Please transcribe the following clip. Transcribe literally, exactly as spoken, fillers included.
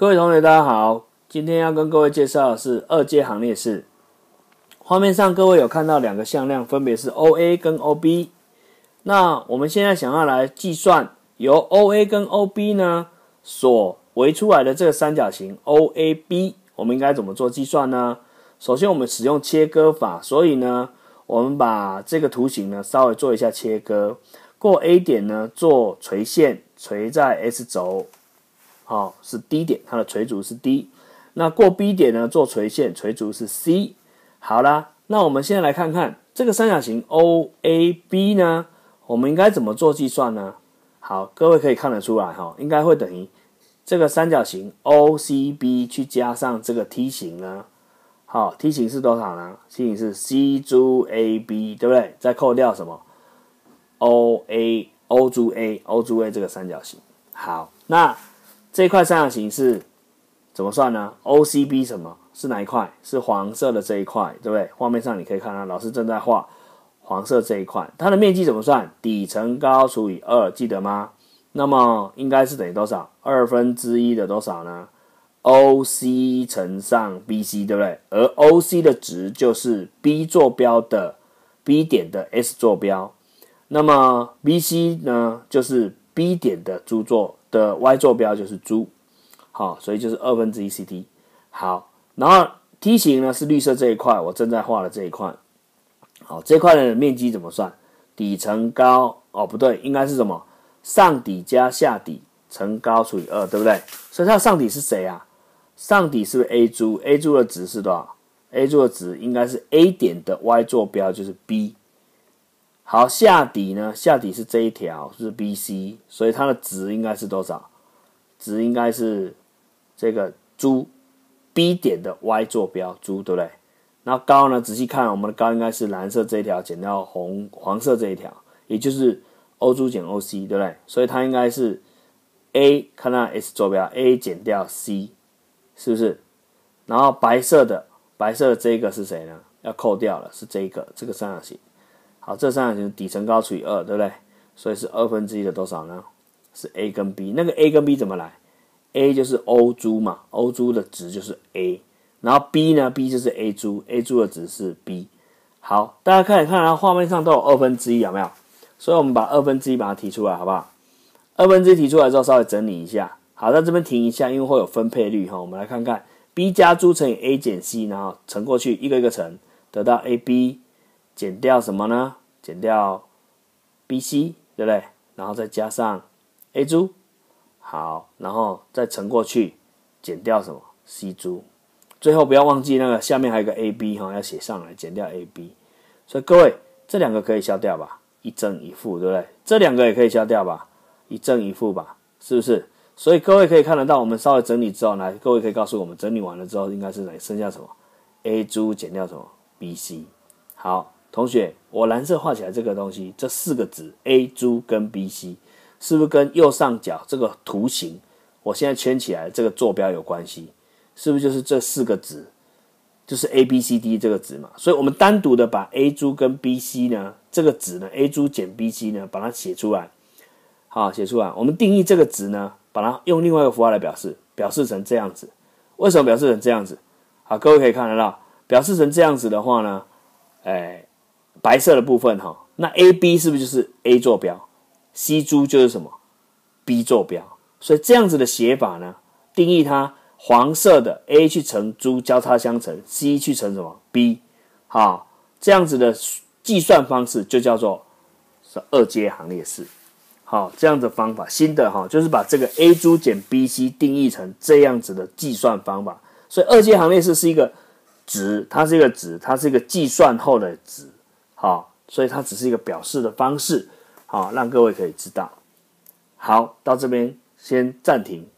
各位同学，大家好，今天要跟各位介绍的是二阶行列式。画面上各位有看到两个向量，分别是 O A 跟 O B。那我们现在想要来计算由 O A 跟 O B 呢所围出来的这个三角形 O A B， 我们应该怎么做计算呢？首先我们使用切割法，所以呢，我们把这个图形呢稍微做一下切割。过 A 点呢做垂线，垂在 S 轴。好、哦，是 D 点，它的垂足是 D。那过 B 点呢，做垂线，垂足是 C。好啦，那我们现在来看看这个三角形 O A B 呢，我们应该怎么做计算呢？好，各位可以看得出来哈、哦，应该会等于这个三角形 O C B 去加上这个梯形呢。好 ，T 形是多少呢 ？T 形是 C 珠 A B， 对不对？再扣掉什么 ？O A O 珠 A O 珠 A 这个三角形。好，那这一块三角形是怎么算呢 ？O C B 什么是哪一块？是黄色的这一块，对不对？画面上你可以看到，老师正在画黄色这一块，它的面积怎么算？底乘高除以二，记得吗？那么应该是等于多少？二分之一的多少呢 ？O C 乘上 B C， 对不对？而 O C 的值就是 B 坐标的 B 点的 S 坐标，那么 B C 呢，就是 B 点的 珠座。的 y 坐标就是珠，好，所以就是二分之一 C T。好，然后梯形呢是绿色这一块，我正在画的这一块。好，这块的面积怎么算？底乘高，哦不对，应该是什么？上底加下底乘高除以二，对不对？所以它的上底是谁啊？上底是不是 A 珠 ？A 珠的值是多少 ？A 珠的值应该是 A 点的 y 坐标就是 B。好，下底呢？下底是这一条，是 B C， 所以它的值应该是多少？值应该是这个珠 B 点的 y 坐标珠，对不对？然后高呢？仔细看，我们的高应该是蓝色这一条减掉红黄色这一条，也就是 O 珠减 O C， 对不对？所以它应该是 A 看到 S 坐标 A 减掉 C， 是不是？然后白色的白色的这个是谁呢？要扣掉了，是这个这个三角形。好，这三角形底乘高除以二，对不对？所以是二分之一的多少呢？是 A 跟 B。那个 A 跟 B 怎么来 ？A 就是 O 珠嘛 ，O 珠的值就是 A， 然后 B 呢 ？B 就是 A 珠 ，A 珠的值是 B。好，大家可以看到画面上都有二分之一，有没有？所以我们把二分之一把它提出来，好不好？二分之一提出来之后，稍微整理一下。好，在这边停一下，因为会有分配率哈。我们来看看 B 加珠乘以 A 减 C， 然后乘过去，一个一个乘，得到 A B。减掉什么呢？减掉 B C， 对不对？然后再加上 A 珠，好，然后再乘过去，减掉什么 C 珠。最后不要忘记那个下面还有一个 A B 哈，要写上来，减掉 A B。所以各位，这两个可以消掉吧？一正一负，对不对？这两个也可以消掉吧？一正一负吧，是不是？所以各位可以看得到，我们稍微整理之后，来，各位可以告诉我们，整理完了之后应该是哪剩下什么 ？A 珠减掉什么 ？B C。好。同学，我蓝色画起来这个东西，这四个值 A 珠跟 B C， 是不是跟右上角这个图形，我现在圈起来这个坐标有关系？是不是就是这四个值，就是 A B C D 这个值嘛？所以我们单独的把 A 珠跟 B C 呢，这个值呢 ，A 珠减 B C 呢，把它写出来，好，写出来。我们定义这个值呢，把它用另外一个符号来表示，表示成这样子。为什么表示成这样子？好，各位可以看得到，表示成这样子的话呢，哎。白色的部分哈，那 A B 是不是就是 A 坐标 ？C 珠就是什么 ？B 坐标。所以这样子的写法呢，定义它黄色的 A 去乘珠交叉相乘 ，C 去乘什么 B， 好，这样子的计算方式就叫做二阶行列式。好，这样的方法，新的哈，就是把这个 A 珠减 B C 定义成这样子的计算方法。所以二阶行列式是一个值，它是一个值，它是一个计算后的值。好，所以它只是一个表示的方式，好，让各位可以知道。好，到这边先暂停。